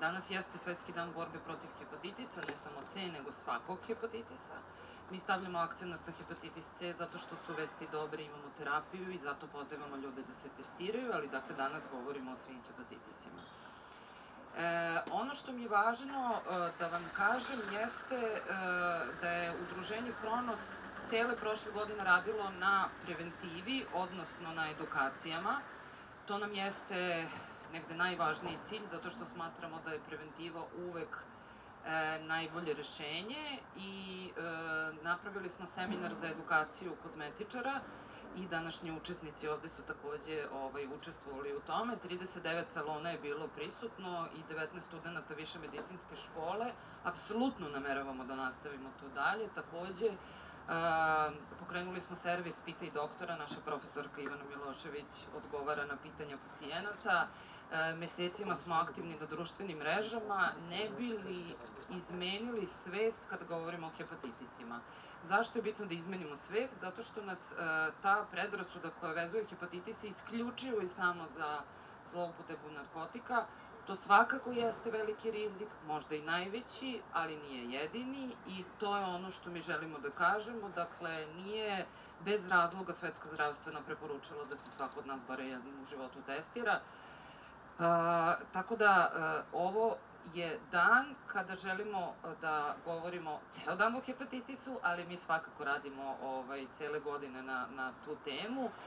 Danas jeste Svetski dan borbe protiv hepatitisa, ne samo C, nego svakog hepatitisa. Mi stavljamo akcenat na hepatitis C zato što su vesti dobre, imamo terapiju i zato pozivamo ljude da se testiraju, ali dakle danas govorimo o svim hepatitisima. Ono što mi je važno da vam kažem jeste da je Udruženje Hronos cele prošle godine radilo na preventivi, odnosno na edukacijama. To nam jeste negde najvažniji cilj, zato što smatramo da je preventiva uvek najbolje rešenje i napravili smo seminar za edukaciju kozmetičara i današnji učesnici ovde su takođe učestvovali u tome. 39 salona je bilo prisutno i 19 studenta više medicinske škole. Apsolutno nameravamo da nastavimo to dalje. Takođe, pokrenuli smo servis Pitaj doktora, naša profesorka Ivana Milošević odgovara na pitanja pacijenata. Mesecima smo aktivni na društvenim mrežama, ne bi li izmenili svest kada govorimo o hepatitisima. Zašto je bitno da izmenimo svest? Zato što nas ta predrasuda koja vezuje hepatitise isključivo i samo za zloupotrebu narkotika. To svakako jeste veliki rizik, možda i najveći, ali nije jedini i to je ono što mi želimo da kažemo. Dakle, nije bez razloga Svetska zdravstvena preporučila da se svako od nas bare jednom u životu testira. Tako da ovo je dan kada želimo da govorimo ceo dan o hepatitisu, ali mi svakako radimo cele godine na tu temu